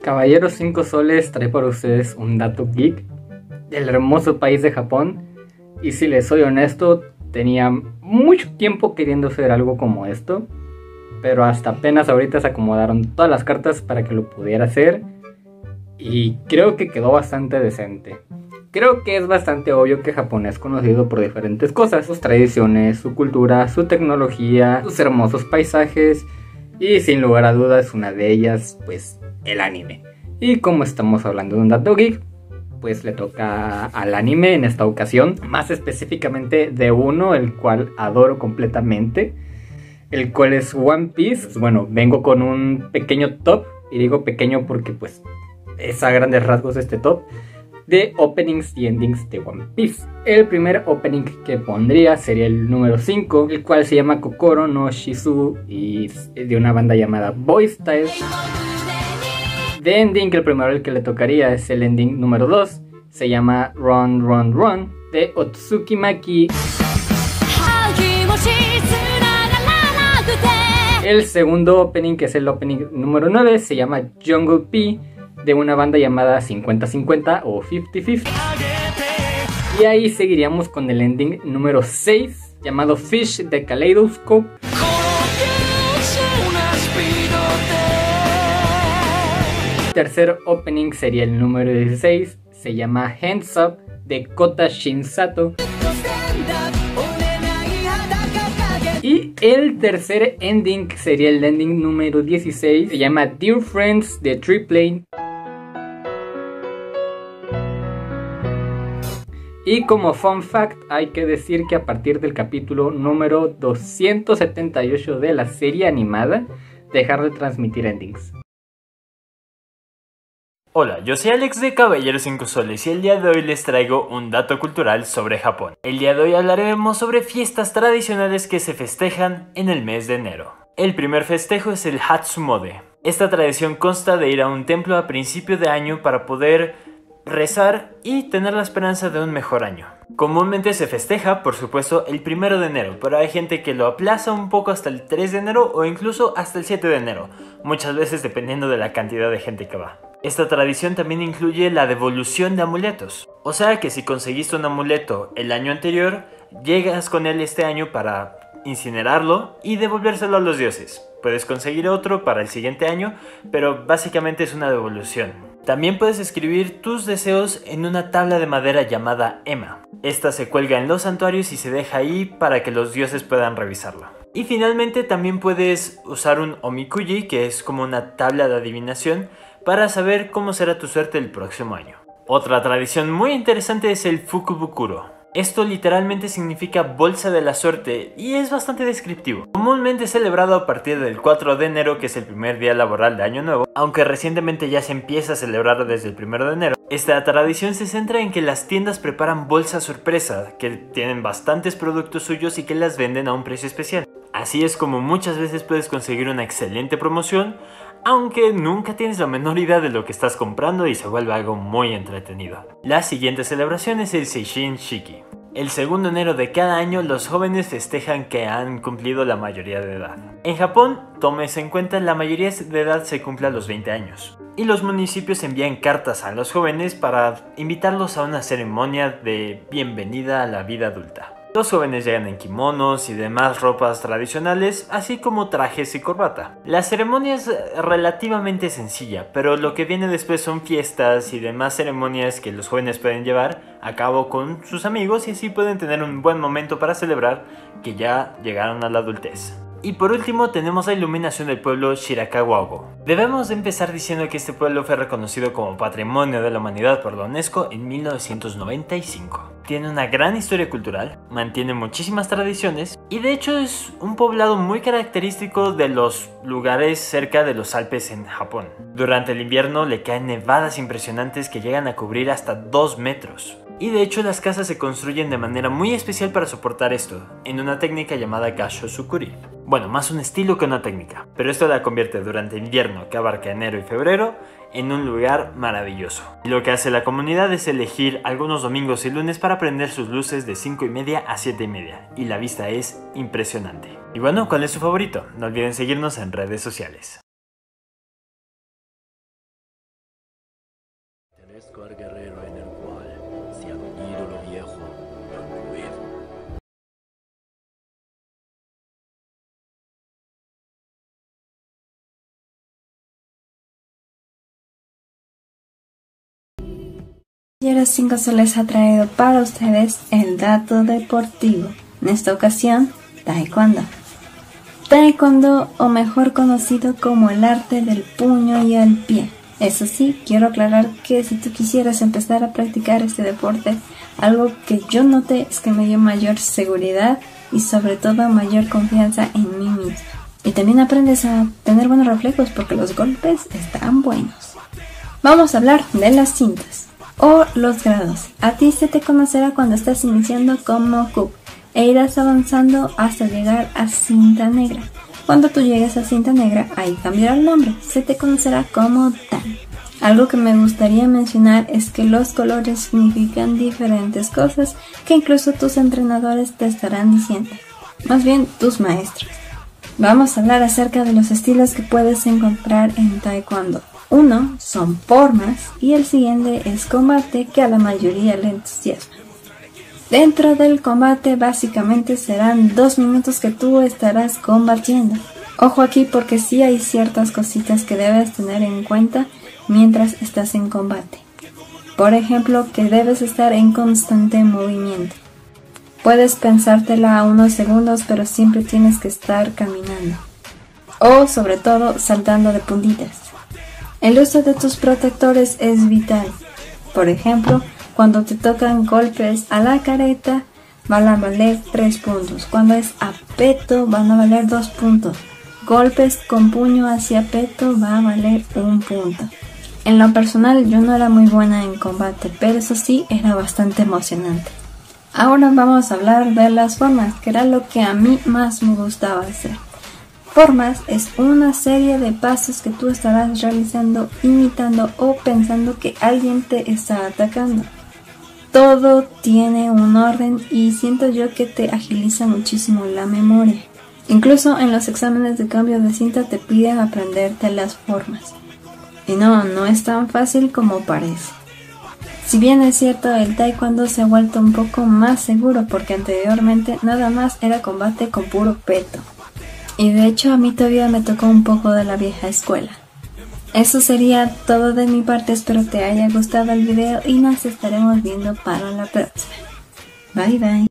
Caballeros 5 soles trae para ustedes un dato geek del hermoso país de Japón. Y si les soy honesto, tenía mucho tiempo queriendo hacer algo como esto, pero hasta apenas ahorita se acomodaron todas las cartas para que lo pudiera hacer. Y creo que quedó bastante decente. Creo que es bastante obvio que Japón es conocido por diferentes cosas: sus tradiciones, su cultura, su tecnología, sus hermosos paisajes. Y sin lugar a dudas, una de ellas, pues, el anime. Y como estamos hablando de un dato geek, pues le toca al anime en esta ocasión. Más específicamente de uno, el cual adoro completamente, el cual es One Piece. Pues bueno, vengo con un pequeño top. Y digo pequeño porque pues es a grandes rasgos este top de openings y endings de One Piece. El primer opening que pondría sería el número 5, el cual se llama Kokoro no Shizu y es de una banda llamada Boy Style. De ending, el primero el que le tocaría es el ending número 2, se llama Run Run Run de Otsuki Maki. El segundo opening, que es el opening número 9, se llama Jungle P de una banda llamada 50-50 o 50-50. Y ahí seguiríamos con el ending número 6 llamado Fish de Kaleidoscope. Tercer opening sería el número 16, se llama Hands Up de Kota Shinsato. Y el tercer ending sería el ending número 16, se llama Dear Friends de Triplane. Y como fun fact, hay que decir que a partir del capítulo número 278 de la serie animada, dejaron de transmitir endings. Hola, yo soy Alex de Caballeros 5 soles y el día de hoy les traigo un dato cultural sobre Japón. El día de hoy hablaremos sobre fiestas tradicionales que se festejan en el mes de enero. El primer festejo es el Hatsumode. Esta tradición consta de ir a un templo a principio de año para poder rezar y tener la esperanza de un mejor año. Comúnmente se festeja, por supuesto, el 1 de enero, pero hay gente que lo aplaza un poco hasta el 3 de enero o incluso hasta el 7 de enero, muchas veces dependiendo de la cantidad de gente que va. Esta tradición también incluye la devolución de amuletos, o sea que si conseguiste un amuleto el año anterior, llegas con él este año para incinerarlo y devolvérselo a los dioses. Puedes conseguir otro para el siguiente año, pero básicamente es una devolución. También puedes escribir tus deseos en una tabla de madera llamada ema. Esta se cuelga en los santuarios y se deja ahí para que los dioses puedan revisarlo. Y finalmente también puedes usar un omikuji, que es como una tabla de adivinación, para saber cómo será tu suerte el próximo año. Otra tradición muy interesante es el fukubukuro. Esto literalmente significa bolsa de la suerte y es bastante descriptivo. Comúnmente celebrado a partir del 4 de enero, que es el primer día laboral de Año Nuevo, aunque recientemente ya se empieza a celebrar desde el 1 de enero. Esta tradición se centra en que las tiendas preparan bolsas sorpresa, que tienen bastantes productos suyos y que las venden a un precio especial. Así es como muchas veces puedes conseguir una excelente promoción, aunque nunca tienes la menor idea de lo que estás comprando y se vuelve algo muy entretenido. La siguiente celebración es el Seishin Shiki. El 2 de enero de cada año los jóvenes festejan que han cumplido la mayoría de edad. En Japón, tómese en cuenta, la mayoría de edad se cumple a los 20 años. Y los municipios envían cartas a los jóvenes para invitarlos a una ceremonia de bienvenida a la vida adulta. Los jóvenes llegan en kimonos y demás ropas tradicionales, así como trajes y corbata. La ceremonia es relativamente sencilla, pero lo que viene después son fiestas y demás ceremonias que los jóvenes pueden llevar a cabo con sus amigos y así pueden tener un buen momento para celebrar que ya llegaron a la adultez. Y por último tenemos la iluminación del pueblo Shirakawa-go. Debemos empezar diciendo que este pueblo fue reconocido como Patrimonio de la Humanidad por la UNESCO en 1995. Tiene una gran historia cultural, mantiene muchísimas tradiciones y de hecho es un poblado muy característico de los lugares cerca de los Alpes en Japón. Durante el invierno le caen nevadas impresionantes que llegan a cubrir hasta 2 metros. Y de hecho las casas se construyen de manera muy especial para soportar esto, en una técnica llamada Gashosukuri. Bueno, más un estilo que una técnica, pero esto la convierte durante el invierno, que abarca enero y febrero, en un lugar maravilloso. Y lo que hace la comunidad es elegir algunos domingos y lunes para prender sus luces de 5:30 a 7:30, y la vista es impresionante. Y bueno, ¿cuál es su favorito? No olviden seguirnos en redes sociales. Caballero 5 Soles ha traído para ustedes el dato deportivo. En esta ocasión, Taekwondo. Taekwondo, o mejor conocido como el arte del puño y el pie. Eso sí, quiero aclarar que si tú quisieras empezar a practicar este deporte, algo que yo noté es que me dio mayor seguridad y sobre todo mayor confianza en mí misma. Y también aprendes a tener buenos reflejos porque los golpes están buenos. Vamos a hablar de las cintas o los grados. A ti se te conocerá cuando estás iniciando como Cup e irás avanzando hasta llegar a cinta negra. Cuando tú llegues a cinta negra, ahí cambiará el nombre, se te conocerá como Dan. Algo que me gustaría mencionar es que los colores significan diferentes cosas que incluso tus entrenadores te estarán diciendo, más bien tus maestros. Vamos a hablar acerca de los estilos que puedes encontrar en Taekwondo. Uno son formas y el siguiente es combate, que a la mayoría le entusiasma. Dentro del combate básicamente serán 2 minutos que tú estarás combatiendo. Ojo aquí porque sí hay ciertas cositas que debes tener en cuenta mientras estás en combate. Por ejemplo, que debes estar en constante movimiento. Puedes pensártela a unos segundos, pero siempre tienes que estar caminando. O sobre todo saltando de puntitas. El uso de tus protectores es vital. Por ejemplo, cuando te tocan golpes a la careta, van a valer 3 puntos. Cuando es a peto, van a valer 2 puntos. Golpes con puño hacia peto va a valer 1 punto. En lo personal, yo no era muy buena en combate, pero eso sí, era bastante emocionante. Ahora vamos a hablar de las formas, que era lo que a mí más me gustaba hacer. Formas es una serie de pasos que tú estarás realizando, imitando o pensando que alguien te está atacando. Todo tiene un orden y siento yo que te agiliza muchísimo la memoria. Incluso en los exámenes de cambio de cinta te piden aprenderte las formas. Y no es tan fácil como parece. Si bien es cierto, el Taekwondo se ha vuelto un poco más seguro porque anteriormente nada más era combate con puro peto. Y de hecho a mí todavía me tocó un poco de la vieja escuela. Eso sería todo de mi parte, espero te haya gustado el video y nos estaremos viendo para la próxima. Bye bye.